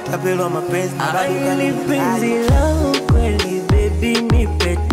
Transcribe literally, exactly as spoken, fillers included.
tapelo mapenzi na bado penzi langu kweli baby nipe